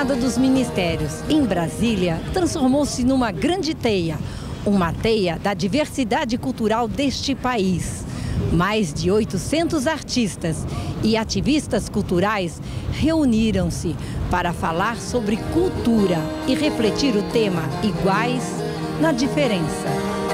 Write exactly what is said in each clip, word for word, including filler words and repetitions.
Jornada dos Ministérios, em Brasília, transformou-se numa grande teia, uma teia da diversidade cultural deste país. Mais de oitocentos artistas e ativistas culturais reuniram-se para falar sobre cultura e refletir o tema Iguais na Diferença.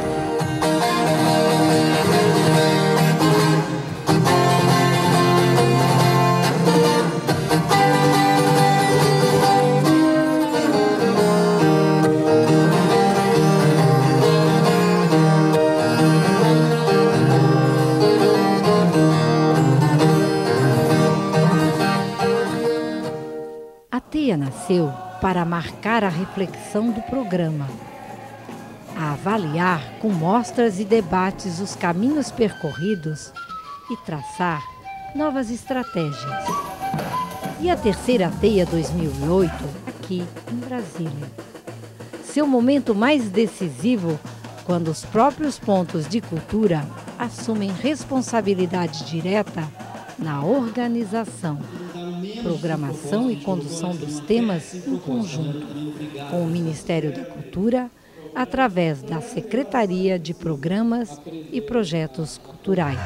A teia nasceu para marcar a reflexão do programa, a avaliar com mostras e debates os caminhos percorridos e traçar novas estratégias. E a terceira Teia dois mil e oito, aqui em Brasília. Seu momento mais decisivo, quando os próprios pontos de cultura assumem responsabilidade direta na organização, programação e condução dos temas em conjunto com o Ministério da Cultura, através da Secretaria de Programas e Projetos Culturais.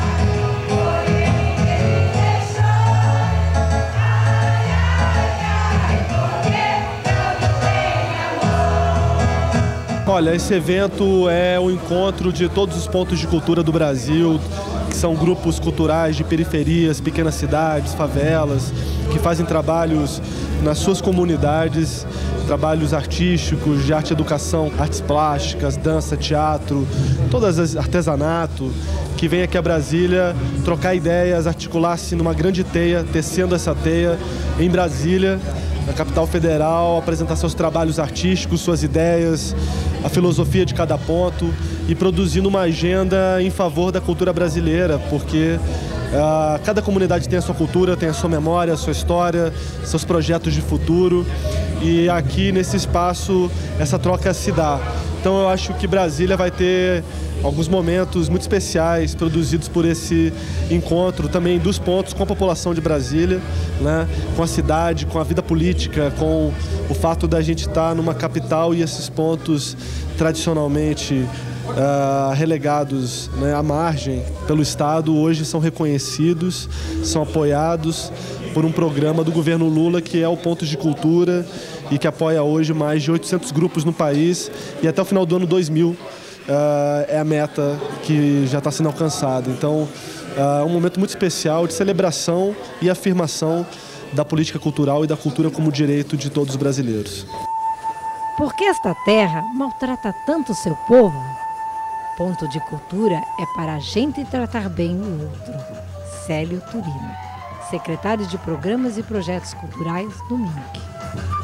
Olha, esse evento é o encontro de todos os pontos de cultura do Brasil, que são grupos culturais de periferias, pequenas cidades, favelas, que fazem trabalhos nas suas comunidades, trabalhos artísticos, de arte e educação, artes plásticas, dança, teatro, todas as artesanato, que vem aqui a Brasília trocar ideias, articular-se numa grande teia, tecendo essa teia em Brasília, na capital federal, apresentar seus trabalhos artísticos, suas ideias, a filosofia de cada ponto e produzindo uma agenda em favor da cultura brasileira, porque uh, cada comunidade tem a sua cultura, tem a sua memória, a sua história, seus projetos de futuro, e aqui nesse espaço essa troca se dá. Então eu acho que Brasília vai ter alguns momentos muito especiais produzidos por esse encontro também dos pontos com a população de Brasília, né? Com a cidade, com a vida política, com o fato da gente estar numa capital e esses pontos tradicionalmente uh, relegados, né, à margem pelo Estado, hoje são reconhecidos, são apoiados por um programa do governo Lula que é o Pontos de Cultura e que apoia hoje mais de oitocentos grupos no país, e até o final do ano dois mil Uh, é a meta que já está sendo alcançada. Então, é uh, um momento muito especial de celebração e afirmação da política cultural e da cultura como direito de todos os brasileiros. Por que esta terra maltrata tanto o seu povo? Ponto de cultura é para a gente tratar bem o outro. Célio Turino, secretário de Programas e Projetos Culturais do M I N C.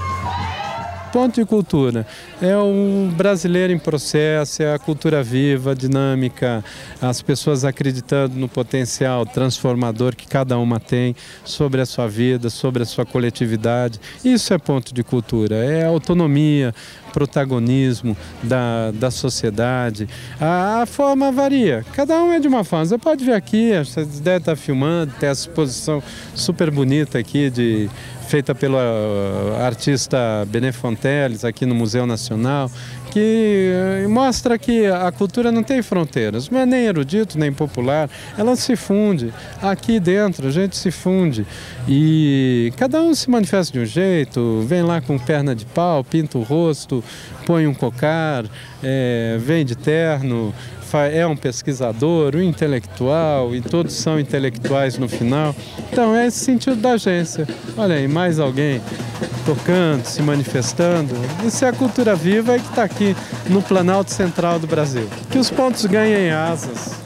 Ponto de cultura é um brasileiro em processo, é a cultura viva, dinâmica, as pessoas acreditando no potencial transformador que cada uma tem sobre a sua vida, sobre a sua coletividade. Isso é ponto de cultura, é autonomia, protagonismo da, da sociedade. A, a forma varia, cada um é de uma forma. Você pode ver aqui, você deve estar filmando, tem essa exposição super bonita aqui, de, feita pelo artista Bené Fonteles aqui no Museu Nacional, que mostra que a cultura não tem fronteiras, não é nem erudito, nem popular, ela se funde. Aqui dentro a gente se funde e cada um se manifesta de um jeito, vem lá com perna de pau, pinta o rosto, põe um cocar, é, vem de terno, é um pesquisador, um intelectual, e todos são intelectuais no final. Então é esse sentido da agência. Olha aí, mais alguém tocando, se manifestando. Isso é a cultura viva que está aqui no Planalto Central do Brasil. Que os pontos ganhem asas.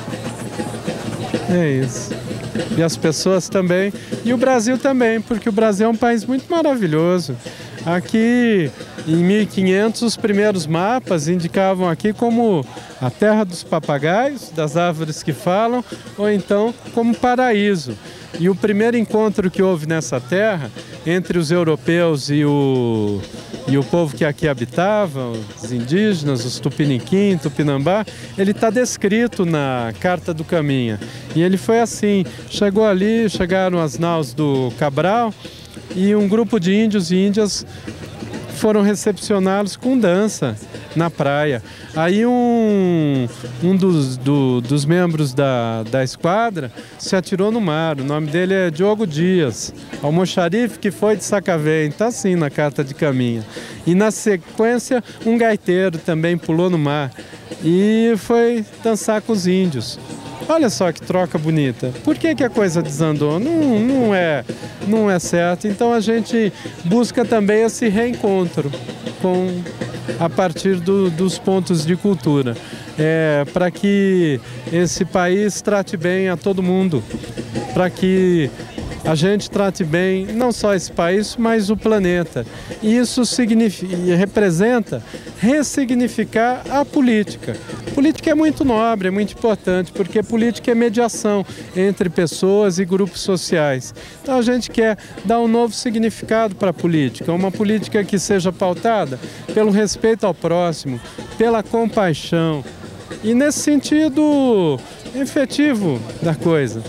É isso. E as pessoas também, e o Brasil também, porque o Brasil é um país muito maravilhoso. Aqui, em mil e quinhentos, os primeiros mapas indicavam aqui como a terra dos papagaios, das árvores que falam, ou então como paraíso. E o primeiro encontro que houve nessa terra, entre os europeus e o, e o povo que aqui habitava, os indígenas, os Tupiniquim, Tupinambá, ele está descrito na Carta do Caminha. E ele foi assim, chegou ali, chegaram as naus do Cabral, e um grupo de índios e índias foram recepcioná-los com dança na praia. Aí um, um dos, do, dos membros da, da esquadra se atirou no mar. O nome dele é Diogo Dias, almoxarife que foi de Sacavém, está assim na carta de caminho. E na sequência um gaiteiro também pulou no mar e foi dançar com os índios. Olha só que troca bonita. Por que que a coisa desandou? Não, não é, não é certo. Então a gente busca também esse reencontro com, a partir do, dos pontos de cultura, é, para que esse país trate bem a todo mundo, para que a gente trate bem não só esse país, mas o planeta. E isso significa, representa ressignificar a política. Política é muito nobre, é muito importante, porque política é mediação entre pessoas e grupos sociais. Então a gente quer dar um novo significado para a política, uma política que seja pautada pelo respeito ao próximo, pela compaixão e nesse sentido efetivo da coisa.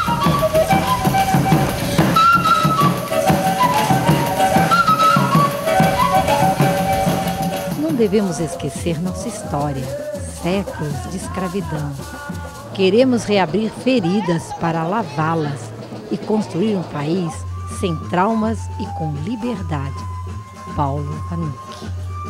Não devemos esquecer nossa história, séculos de escravidão. Queremos reabrir feridas para lavá-las e construir um país sem traumas e com liberdade. Paulo Vanucchi.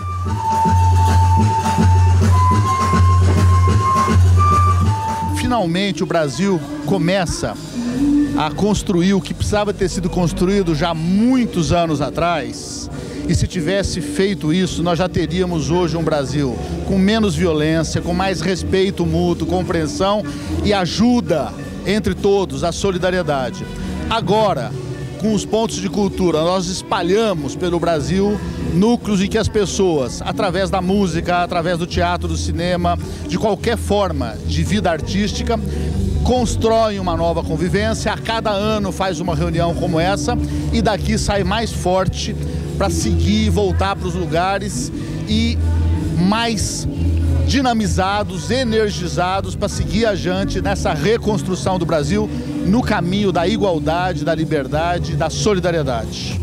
Finalmente o Brasil começa a construir o que precisava ter sido construído já muitos anos atrás. E se tivesse feito isso, nós já teríamos hoje um Brasil com menos violência, com mais respeito mútuo, compreensão e ajuda entre todos, a solidariedade. Agora, com os pontos de cultura, nós espalhamos pelo Brasil núcleos em que as pessoas, através da música, através do teatro, do cinema, de qualquer forma de vida artística, constroem uma nova convivência. A cada ano faz uma reunião como essa e daqui sai mais forte para seguir e voltar para os lugares e mais dinamizados, energizados para seguir adiante nessa reconstrução do Brasil no caminho da igualdade, da liberdade e da solidariedade.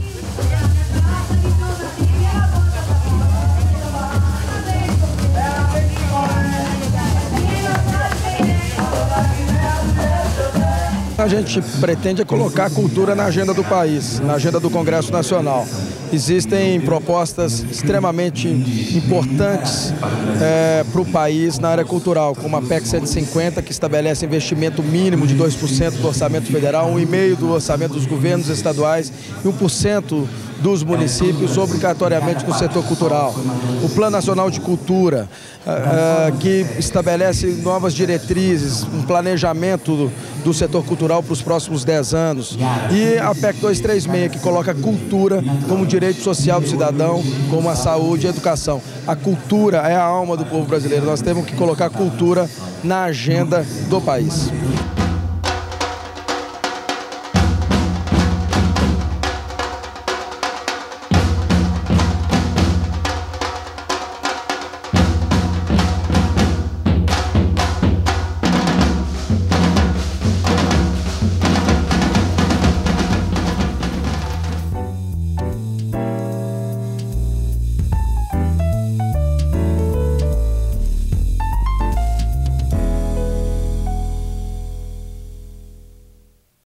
A gente pretende colocar a cultura na agenda do país, na agenda do Congresso Nacional. Existem propostas extremamente importantes é, para o país na área cultural, como a P E C cento e cinquenta, que estabelece investimento mínimo de dois por cento do orçamento federal, um vírgula cinco por cento do orçamento dos governos estaduais e um por cento dos municípios obrigatoriamente no setor cultural. O Plano Nacional de Cultura, uh, uh, que estabelece novas diretrizes, um planejamento do, do setor cultural para os próximos dez anos. E a P E C duzentos e trinta e seis, que coloca a cultura como direito social do cidadão, como a saúde e a educação. A cultura é a alma do povo brasileiro. Nós temos que colocar a cultura na agenda do país.